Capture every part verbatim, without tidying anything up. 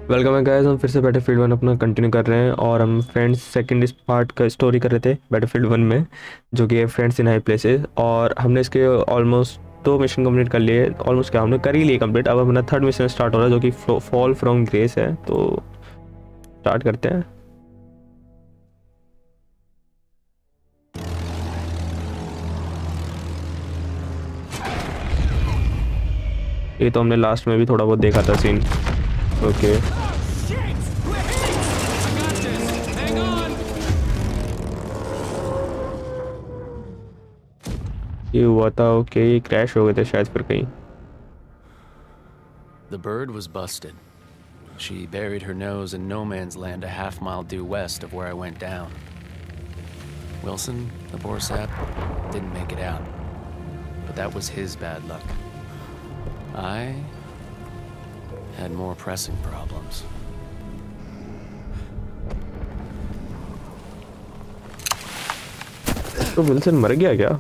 Welcome है guys. हम फिर से बैटलफील्ड वन अपना कंटिन्यू कर रहे हैं और हम फ्रेंड्स सेकंड इस पार्ट का स्टोरी कर रहे थे बैटलफील्ड वन में, जो कि है फ्रेंड्स इन हाई प्लेसेस। और हमने इसके ऑलमोस्ट दो मिशन कंप्लीट कर लिए। ऑलमोस्ट क्या हमने कर ही लिए कंप्लीट। अब अपना थर्ड मिशन स्टार्ट हो रहा है, जो कि फॉल फ्रॉम ग्रेस है। तो स्टार्ट करते हैं। ये तो हमने लास्ट में भी थोड़ा बहुत देखा था सीन। ओके, ये हुआ था। ओके, ये क्रैश हो गए थे शायद फिर कहीं। The bird was busted. She buried her nose in no man's land a half mile due west of where I went down. Wilson, the borsap, didn't make it out. But that was his bad luck. I had more pressing problems. तो Wilson मर गया क्या?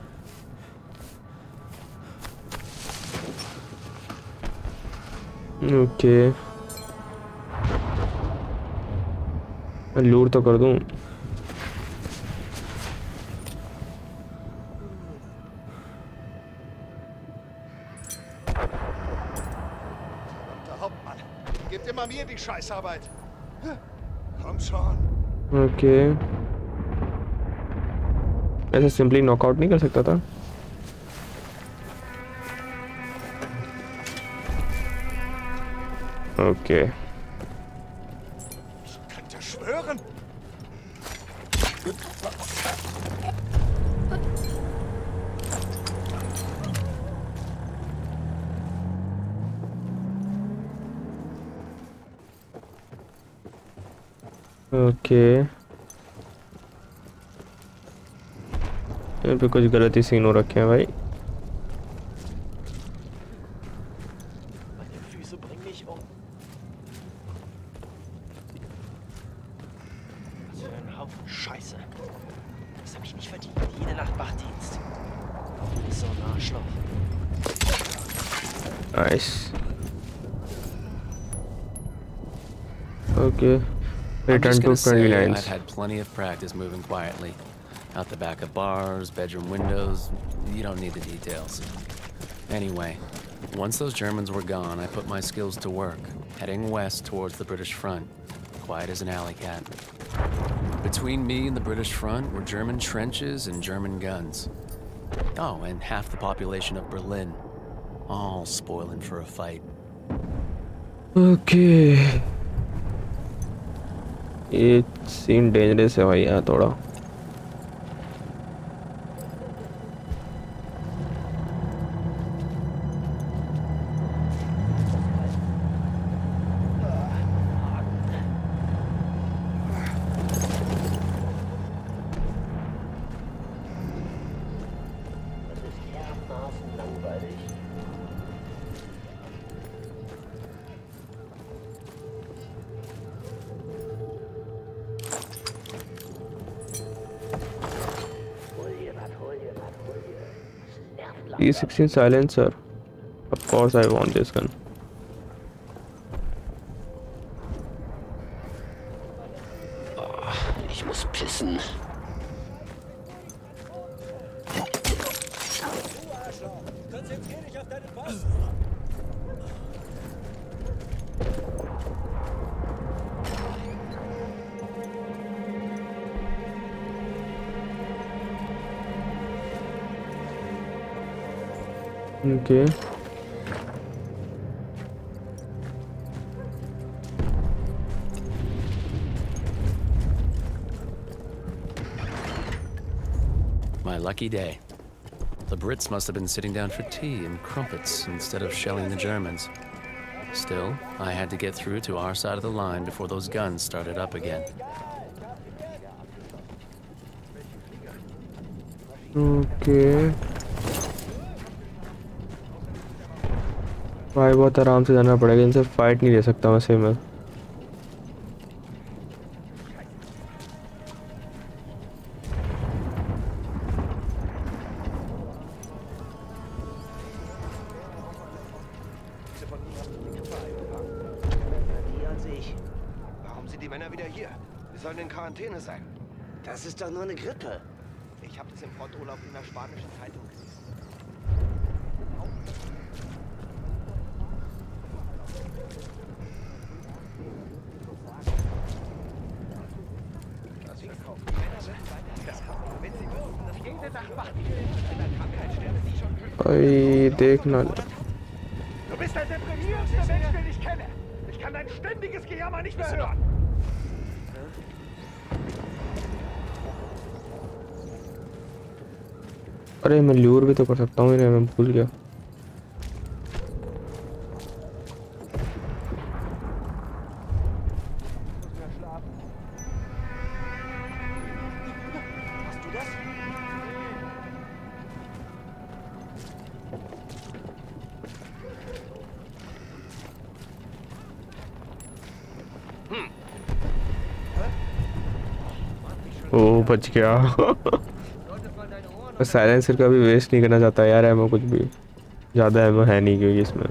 Okay, मैं लूर तो कर दूं। Gebt immer mir die Scheißarbeit. Komm schon. Okay, ऐसे simply knockout नहीं कर सकता था? Okay, Ich könnte schwören. Okay, यहाँ पे कुछ गलत ही सीन हो रखे हैं भाई। Meine Füße bringen mich um. Was für ein Haufen Scheiße. Das habe ich nicht verdient. Jede Nacht Wachdienst. So ein Arschloch. Nice. Okay, I'm return just to gonna say friendly I've lines. had plenty of practice moving quietly. Out the back of bars, bedroom windows, you don't need the details. Anyway, once those Germans were gone, I put my skills to work, heading west towards the British front, quiet as an alley cat. Between me and the British front were German trenches and German guns. Oh, and half the population of Berlin, all spoiling for a fight. Okay, ये scene dangerous है भाई यहाँ थोड़ा। Das ist dermaßen langweilig. Hol dir was, hol dir was, hol dir. Das nervt P langsam. sixteen silencer. Of course I want this gun. Ich muss pissen. Konzentrier dich auf deinen Posten. Okay, My lucky day. The Brits must have been sitting down for tea and crumpets instead of shelling the Germans. Still, I had to get through to our side of the line before those guns started up again. Okay भाई, बहुत आराम से जाना पड़ेगा। इनसे fight नहीं ले सकता वैसे मैं। als ich. Warum sind die Männer wieder hier? Wir sollen in Quarantäne sein. Das ist doch nur eine Grippe. Ich habe das im Fronturlaub in der spanischen Zeitung gelesen. Das verkauft. Die Männer werden weiter das kaufen. Wenn sie wüssten, dass jede Nacht Wacht an einer Krankheit sterben, die schon... भाई देखना Du bist der deprimierendste Mensch, den ich kenne. Ich kann dein ständiges Gejammer nicht mehr hören. अरे मैं lure भी तो कर सकता हूँ इन्हें, मैं भूल गया। ओ बच गया। साइलेंसर का भी वेस्ट नहीं करना चाहता यार, एमो कुछ भी ज़्यादा एमो है नहीं क्योंकि इसमें।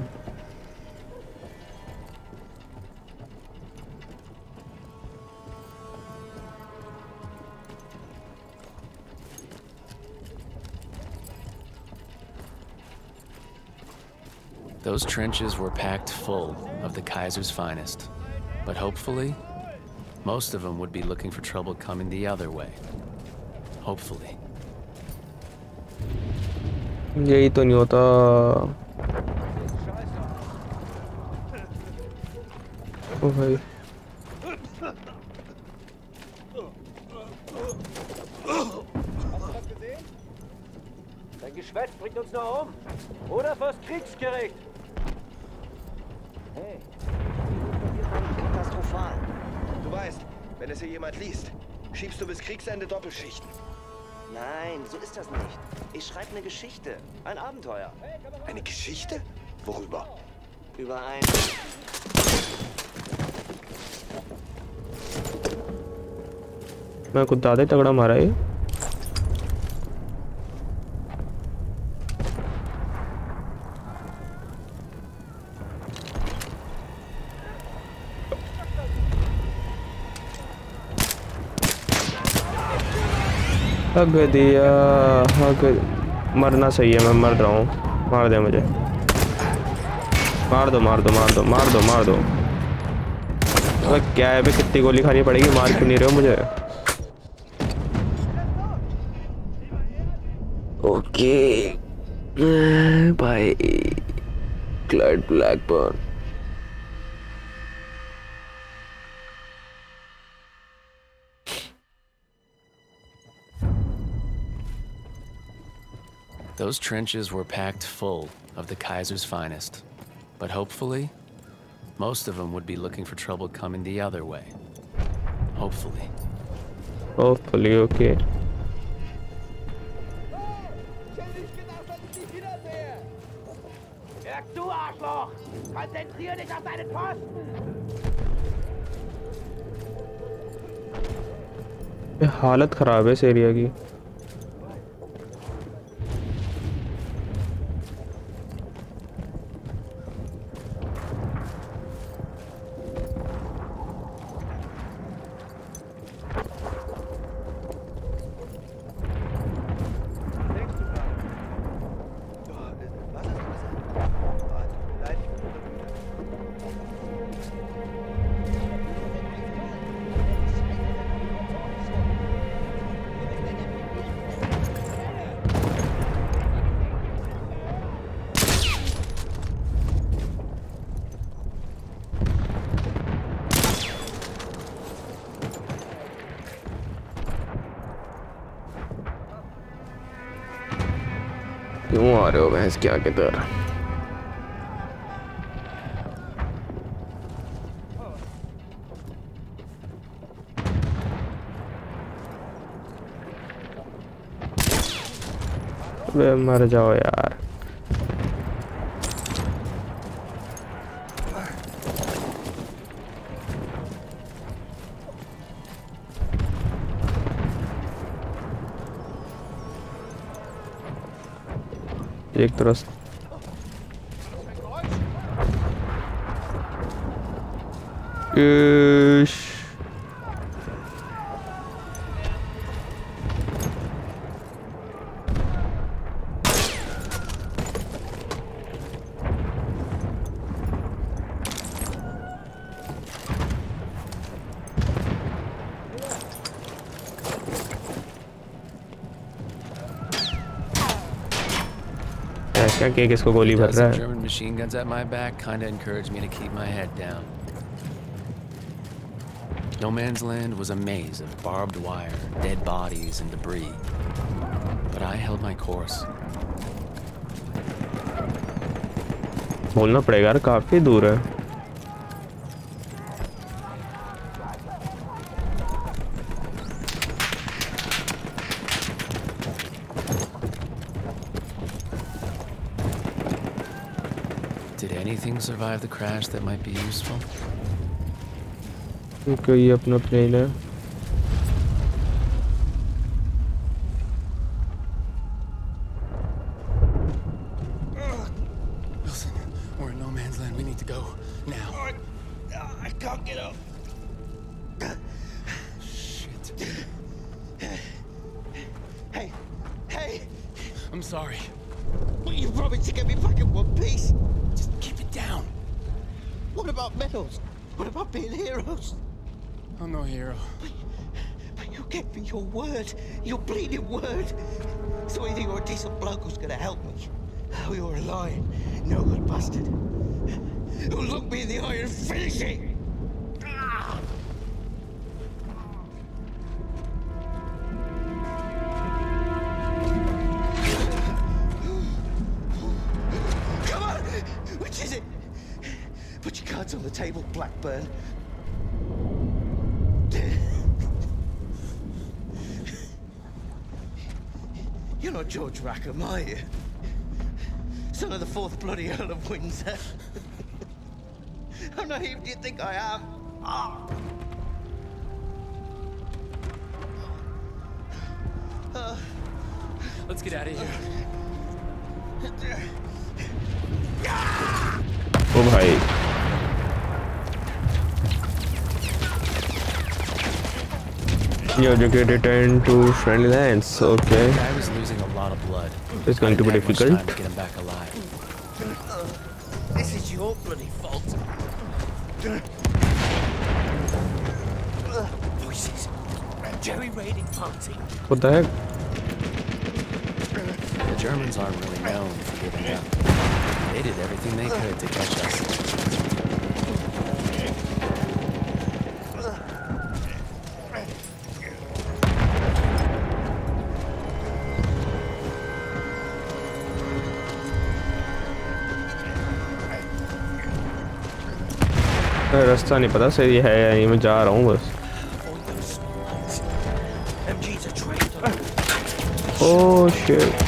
Those trenches were packed full of the Kaiser's finest, but hopefully, most of them would be looking for trouble coming the other way. Hopefully. यही तो नहीं होता। ओ भाई Dein Geschwätz bringt uns nur um. Oder vors Kriegsgericht. Hey, katastrophal. Du weißt, wenn es hier jemand liest, schiebst du bis Kriegsende Doppelschichten. Nein, so ist das nicht. Ich schreibe eine Geschichte. Ein Abenteuer. Eine Geschichte? Worüber? Über ein... मैं कुछ ज़्यादा ही तगड़ा मारा है। हग दिया, हग मरना सही है, मैं मर रहा हूँ। मार दे मुझे, मार दो मार दो मार दो मार दो मार दो। अबे क्या है बे, कितनी गोली खानी पड़ेगी? मार क्यों नहीं रहे हो मुझे? Okay bye Clyde Blackburn. Those trenches were packed full of the Kaiser's finest, but hopefully, most of them would be looking for trouble coming the other way. Hopefully. Hopefully, okay. Merk du, Arschloch! Konzentrier dich auf deinen Posten! ये हालत खराब है इस area की। क्यों आ रहे हो भैंस के आगे तर? अबे मर जाओ यार। एक तरफ इश क्या क्या किसको गोली भर रहा है? German machine guns at my back kind of encouraged me to keep my head down. No Man's Land was a maze of barbed wire, dead bodies, and debris. But I held my course. बोलना पड़ेगा यार, काफी दूर है. Did anything survive the crash that might be useful? क्योंकि ये अपना plane है. Wilson, we're in no man's land. We need to go now. I can't get up. Shit. Hey, hey, I'm sorry. what you promised to get me back in one piece? Just keep it down. What about medals? What about being heroes? I'm no hero. But you gave me your word, your bleeding word. So you think you're a decent bloke who's gonna help me? Oh, you're a lying, no good bastard. Who'll look me in the eye and finish it? Ah! Come on! Which is it? Put your cards on the table, Blackburn. You're not George Rackham, are you? Son of the fourth bloody Earl of Windsor. How naive do you think I am? Ah. Uh. Let's get out of here. ओ भाई. You're return to friendly lands. Okay. The guy was losing a lot of blood. It's going to be I didn't have much difficult. time to get him back alive. This is your bloody fault. Voices. Jerry raiding party. What the heck? The Germans aren't really known for giving up. They did everything they could to catch us. रास्ता नहीं पता सही है या नहीं, मैं जा रहा हूँ बस. Oh shit.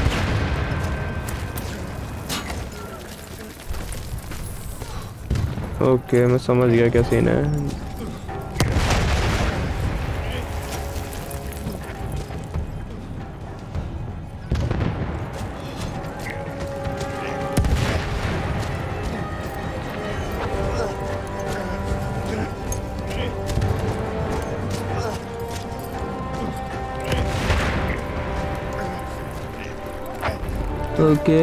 ओके मैं समझ गया क्या सीन है. ओके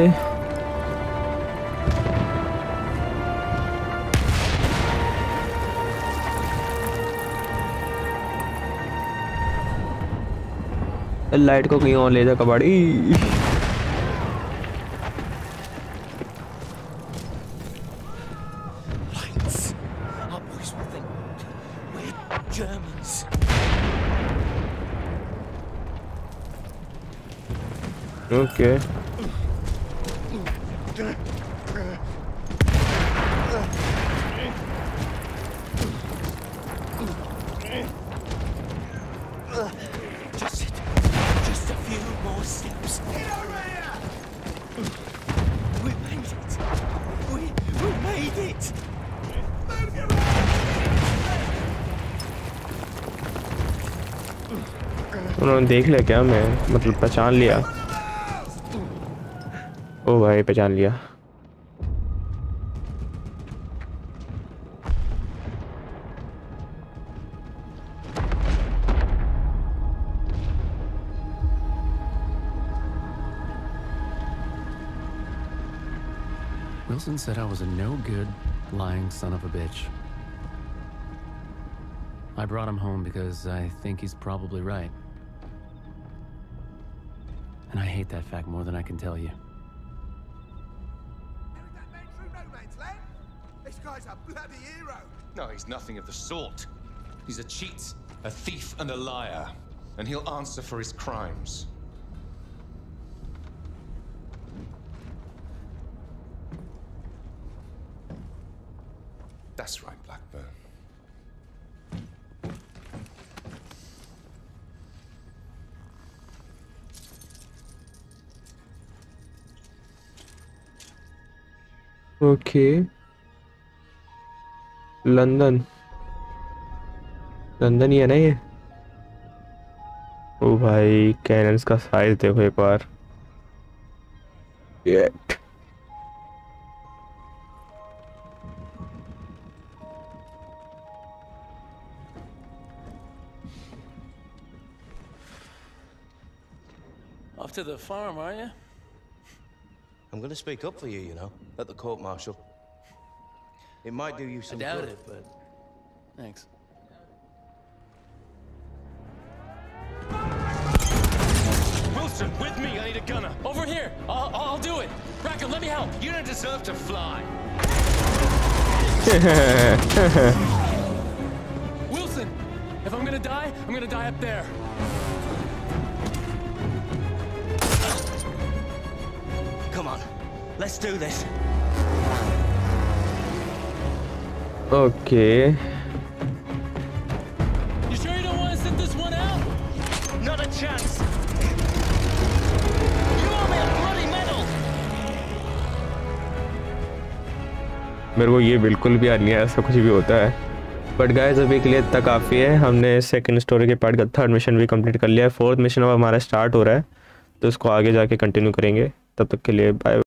लाइट को कहीं और ले जा कबाड़ी. Lights. Our boys will think we're Germans. Okay Just it. Just a few more steps. We made it. We we made it. उन्होंने देख लिया क्या? मैं मतलब पहचान लिया. ओ भाई पहचान लिया. Wilson said I was a no-good, lying son of a bitch. I brought him home because I think he's probably right. And I hate that fact more than I can tell you. That man through no man's land? This guy's a bloody hero. No, he's nothing of the sort. He's a cheat, a thief, and a liar. And he'll answer for his crimes. That's right, Blackburn. Okay London London ही है ना ये। ओ भाई cannons का size देखो एक बार। ये Off to the farm, are you? I'm gonna speak up for you, you know, at the court martial. It might do you I some doubt good. it, but thanks. Wilson, with me! I need a gunner! Over here! I'll, I'll do it! Rackham, let me help! You don't deserve to fly! Wilson! If I'm gonna die, I'm gonna die up there. Come on, let's do this. Okay You sure you don't want to sit this one out? Not a chance. You owe me a bloody medal. मेरे को ये बिल्कुल भी याद नहीं है ऐसा कुछ भी होता है। बट गाइस अभी के लिए इतना काफ़ी है। हमने सेकंड स्टोरी के पार्ट का थर्ड मिशन भी कंप्लीट कर लिया है। फोर्थ मिशन अब हमारा स्टार्ट हो रहा है तो इसको आगे जाके कंटिन्यू करेंगे। तब तक के लिए बाय।